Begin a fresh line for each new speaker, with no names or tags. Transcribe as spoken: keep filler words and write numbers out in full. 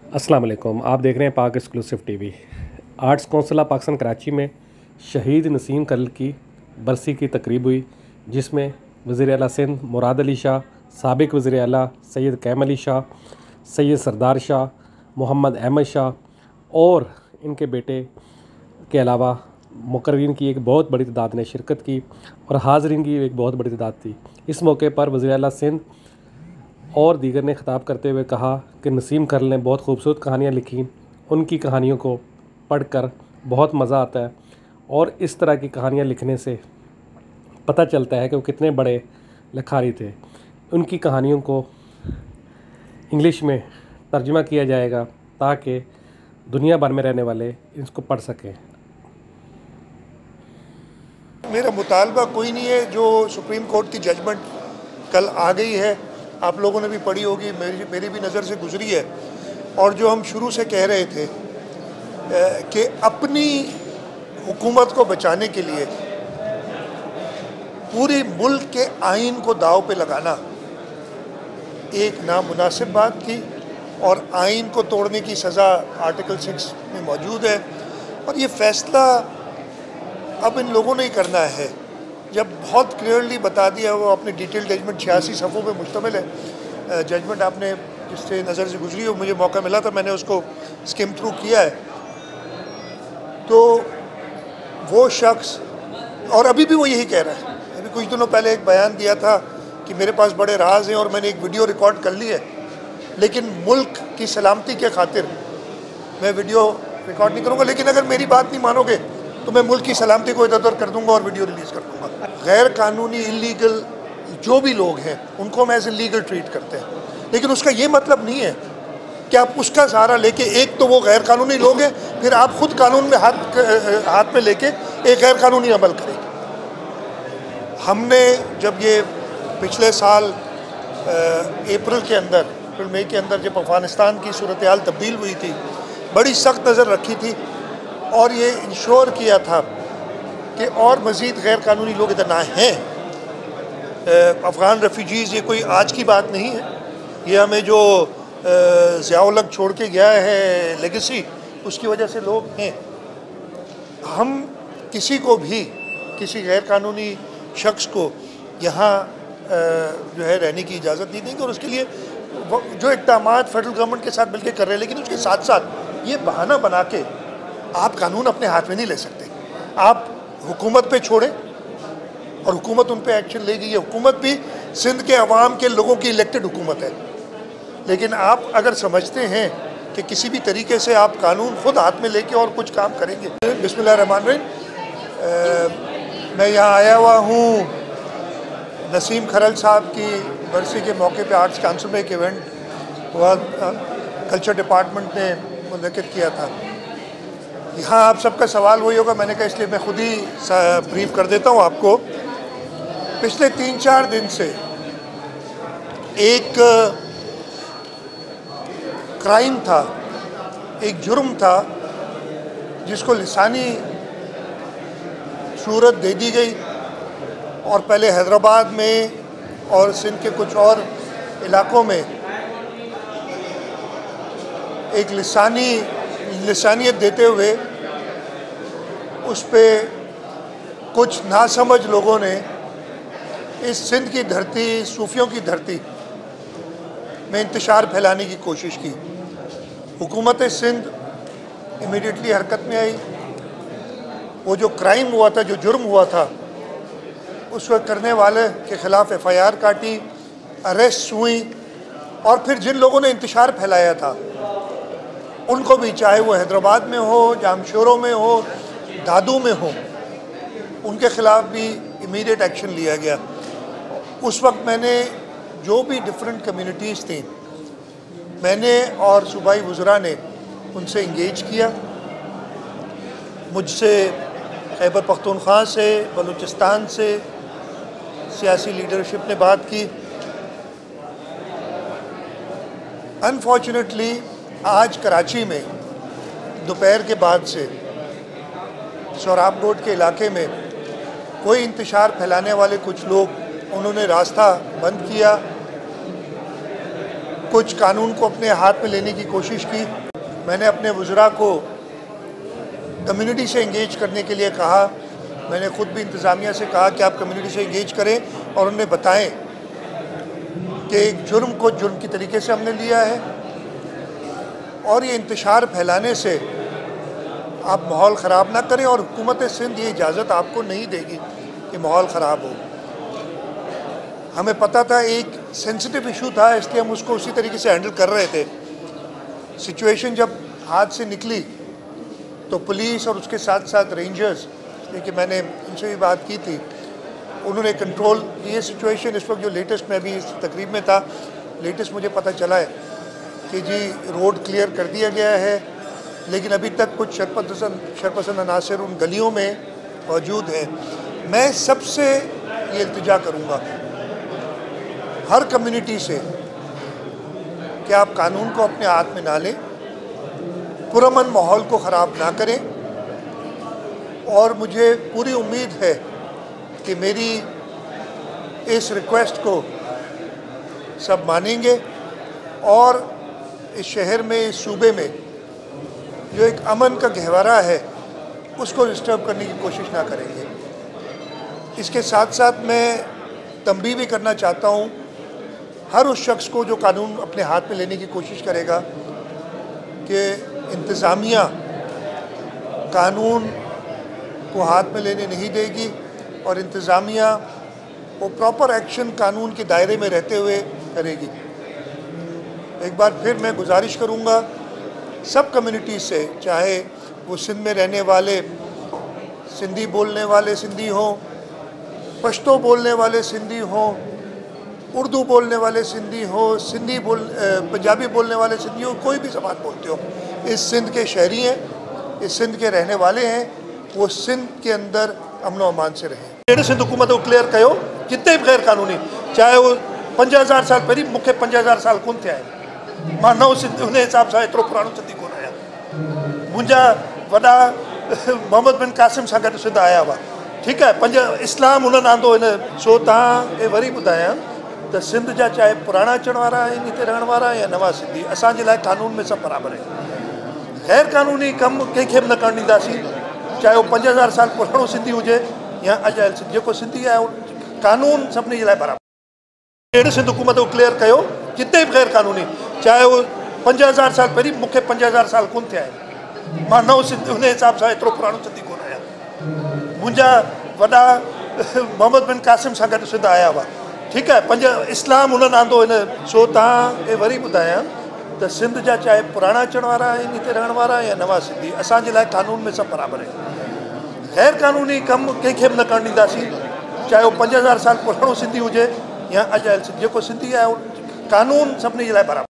अस्सलाम वालेकुम, आप देख रहे हैं Pak exclusive TV. Arts council of Pakistan Karachi में शहीद नसीम कल की बरसी की तकरीब हुई, जिसमें वज़ीर आला सिंध मुराद अली शाह, साबिक वज़ीर आला सैयद कैम अली शाह, सैयद सरदार शाह, मोहम्मद अहमद शाह और इनके बेटे के अलावा मुकर्रीन की एक बहुत बड़ी तादाद ने शिरकत की और हाज़रीन की एक बहुत बड़ी तादाद थी। इस मौके पर वज़ीर आला सिंध और दीगर ने ख़िताब करते हुए कहा कि नसीम कल ने बहुत खूबसूरत कहानियाँ लिखी। उनकी कहानियों को पढ़कर बहुत मज़ा आता है और इस तरह की कहानियाँ लिखने से पता चलता है कि वो कितने बड़े लिखारी थे। उनकी कहानियों को इंग्लिश में तर्जुमा किया जाएगा ताकि दुनिया भर में रहने वाले इसको पढ़ सकें।
मेरा मुतालबा कोई नहीं है। जो सुप्रीम कोर्ट की जजमेंट कल आ गई है, आप लोगों ने भी पढ़ी होगी, मेरी मेरी भी नज़र से गुजरी है। और जो हम शुरू से कह रहे थे कि अपनी हुकूमत को बचाने के लिए पूरे मुल्क के आइन को दाव पे लगाना एक नामुनासिब बात थी और आइन को तोड़ने की सज़ा आर्टिकल सिक्स में मौजूद है। और ये फ़ैसला अब इन लोगों ने ही करना है। जब बहुत क्लियरली बता दिया, वो अपने डिटेल जजमेंट छियासी सफ़ों पे मुश्तमिल है। जजमेंट आपने जिससे नज़र से गुजरी हो, मुझे मौका मिला था, मैंने उसको स्किम थ्रू किया है। तो वो शख्स, और अभी भी वो यही कह रहा है। अभी कुछ दिनों पहले एक बयान दिया था कि मेरे पास बड़े राज हैं और मैंने एक वीडियो रिकॉर्ड कर ली है, लेकिन मुल्क की सलामती के खातिर मैं वीडियो रिकॉर्ड नहीं करूँगा। लेकिन अगर मेरी बात नहीं मानोगे तो मैं मुल्क की सलामती को इधर उधर कर दूंगा और वीडियो रिलीज़ कर दूंगा। गैर कानूनी इलीगल जो भी लोग हैं उनको हम एज ए लीगल ट्रीट करते हैं, लेकिन उसका ये मतलब नहीं है कि आप उसका सहारा लेके, एक तो वो गैर कानूनी लोग हैं, फिर आप खुद कानून में हाथ हाथ में लेके एक गैर कानूनी अमल करेंगे। हमने जब ये पिछले साल अप्रैल के अंदर अप्रैल मई के अंदर जब अफ़गानिस्तान की सूरत हाल तब्दील हुई थी, बड़ी सख्त नज़र रखी थी और ये इंश्योर किया था कि और मज़ीद गैर कानूनी लोग इधर ना हैं। अफ़गान रेफ्यूजीज़ ये कोई आज की बात नहीं है, ये हमें जो ज़ियाउल-हक़ छोड़ के गया है लेगेसी, उसकी वजह से लोग हैं। हम किसी को भी, किसी गैर कानूनी शख्स को यहाँ जो है रहने की इजाज़त नहीं देंगे और उसके लिए जो इक़दामात फेडरल गवर्नमेंट के साथ मिलकर कर रहे हैं, लेकिन उसके साथ साथ ये बहाना बना के आप कानून अपने हाथ में नहीं ले सकते। आप हुकूमत पे छोड़ें और हुकूमत उन पे एक्शन लेगी। ये हुकूमत भी सिंध के अवाम के लोगों की इलेक्टेड हुकूमत है, लेकिन आप अगर समझते हैं कि किसी भी तरीके से आप कानून खुद हाथ में लेके और कुछ काम करेंगे। बिस्मिल्लाहिर्रहमानिर्रहीम। मैं यहाँ आया हुआ हूँ नसीम खरल साहब की बरसी के मौके पे। आर्ट्स काउंसिल में एक इवेंट हुआ, कल्चर डिपार्टमेंट ने मुनक़िद किया था। यहाँ आप सबका सवाल वही होगा, मैंने कहा इसलिए मैं खुद ही ब्रीफ कर देता हूँ आपको। पिछले तीन चार दिन से एक क्राइम था, एक जुर्म था जिसको लिसानी सूरत दे दी गई और पहले हैदराबाद में और सिंध के कुछ और इलाक़ों में एक लिसानी लिसानियत देते हुए उस पर कुछ नासमझ लोगों ने इस सिंध की धरती, सूफियों की धरती में इंतशार फैलाने की कोशिश की। हुकूमत सिंध इमीडिएटली हरकत में आई। वो जो क्राइम हुआ था, जो जुर्म हुआ था, उसको करने वाले के ख़िलाफ़ एफ आई आर काटी, अरेस्ट हुई और फिर जिन लोगों ने इंतशार फैलाया था उनको भी, चाहे वो हैदराबाद में हो, जामशोरों में हो, दादू में हो, उनके ख़िलाफ़ भी इमीडिएट एक्शन लिया गया। उस वक्त मैंने जो भी डिफरेंट कम्युनिटीज़ थी, मैंने और सूबाई वज़रा ने उनसे इंगेज किया। मुझसे खैबर पख्तूनख्वा से, बलूचिस्तान से सियासी लीडरशिप ने बात की। अनफॉर्चुनेटली आज कराची में दोपहर के बाद से सोहराब रोड के इलाके में कोई इंतशार फैलाने वाले कुछ लोग, उन्होंने रास्ता बंद किया कुछ कानून को अपने हाथ में लेने की कोशिश की। मैंने अपने वज़रा को कम्युनिटी से इंगेज करने के लिए कहा। मैंने ख़ुद भी इंतज़ामिया से कहा कि आप कम्युनिटी से इंगेज करें और उन्हें बताएं कि एक जुर्म को जुर्म की तरीके से हमने लिया है और ये इंतशार फैलाने से आप माहौल ख़राब ना करें, और हुकूमत सिंध ये इजाज़त आपको नहीं देगी कि माहौल ख़राब हो। हमें पता था एक सेंसिटिव इशू था, इसलिए हम उसको उसी तरीके से हैंडल कर रहे थे। सिचुएशन जब हाथ से निकली तो पुलिस और उसके साथ साथ रेंजर्स, देखिए मैंने उनसे भी बात की थी, उन्होंने कंट्रोल ये सिचुएशन। इस वक्त जो लेटेस्ट मैं भी इस तकरीब में था, लेटेस्ट मुझे पता चला है कि जी रोड क्लियर कर दिया गया है, लेकिन अभी तक कुछ शरपसंद शरपसंद अनासर उन गलियों में मौजूद हैं। मैं सबसे ये इल्तिजा करूँगा हर कम्युनिटी से कि आप कानून को अपने हाथ में ना लें, पुरअमन माहौल को ख़राब ना करें, और मुझे पूरी उम्मीद है कि मेरी इस रिक्वेस्ट को सब मानेंगे और इस शहर में, इस सूबे में जो एक अमन का गहवारा है उसको डिस्टर्ब करने की कोशिश ना करेंगे। इसके साथ साथ मैं तंबीह भी करना चाहता हूँ हर उस शख्स को जो कानून अपने हाथ में लेने की कोशिश करेगा कि इंतज़ामिया कानून को हाथ में लेने नहीं देगी और इंतज़ामिया वो प्रॉपर एक्शन कानून के दायरे में रहते हुए करेगी। एक बार फिर मैं गुजारिश करूँगा सब कम्युनिटी से, चाहे वो सिंध में रहने वाले सिंधी बोलने वाले सिंधी हों, पश्तो बोलने वाले सिंधी हों, उर्दू बोलने वाले सिंधी हो, सिंधी बोल पंजाबी बोलने वाले सिंधी हो, कोई भी ज़बान बोलते हो, इस सिंध के शहरी हैं, इस सिंध के रहने वाले हैं, वो सिंध के अंदर अमन व अमान से रहें। अहिड़े सिंध हुकूमत को क्लियर कयो जिते भी गैर कानूनी, चाहे वो पंज हज़ार साल पहिरीं, मूंखे पंज हज़ार साल कोन थिया आहिनि, मां नओं सिंध उन हिसाब सां एतिरो पुराणो सिंधी कोन आहियां। मुंहिंजा वॾा मोहम्मद बिन कासिम सां गॾु सिंध आया हुआ, ठीकु आहे, पंज इस्लाम उन्हनि आंदो हिन। सो तव्हां ए वरी ॿुधायां त सिंध जा चाहे पुराणा अचण वारा आहिनि हिते रहण वारा या नवां सिंधी, असांजे लाइ कानून में सभु बराबरि आहे। गैर कानूनी कमु कंहिंखे बि न करणु ॾींदासीं, चाहे उहो पंज हज़ार साल पुराणो सिंधी हुजे या अजाइल सिंधी, जेको सिंधी आहे कानून सभिनी जे लाइ बराबरि। अहिड़े सिंध हुकूमत को क्लियर कयो जिते बि गैर कानूनी, चाहे वो पंज हज़ार साल पहिरीं, मूंखे पंज हज़ार साल कोन थिया आहिनि, मां नओं सिंध उन हिसाब सां एतिरो पुराणो सिंधी कोन आहियां। मुंहिंजा वॾा मोहम्मद बिन कासिम सां गॾु सिंध आया हुआ, ठीकु आहे, पंज इस्लाम उन्हनि आंदो हिन। सो तव्हां ए वरी ॿुधायां त सिंध जा चाहे पुराणा अचण वारा आहिनि हिते रहण वारा या नवां सिंधी, असांजे लाइ कानून में सभु बराबरि आहे। गैर कानूनी कमु कंहिंखे बि न करणु ॾींदासीं, चाहे उहो पंज हज़ार साल पुराणो सिंधी हुजे या अजाइल सिंधी, जेको सिंधी आहे कानून सभिनी जे लाइ बराबरि।